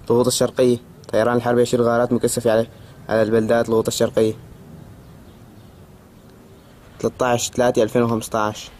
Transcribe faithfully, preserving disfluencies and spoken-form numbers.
الضغوط الشرقية. طيران الحرب يشيل غارات مكثفة على على البلدات الضغوط الشرقية. ثلاثة عشر ثلاثة ألفين وخمسة عشر.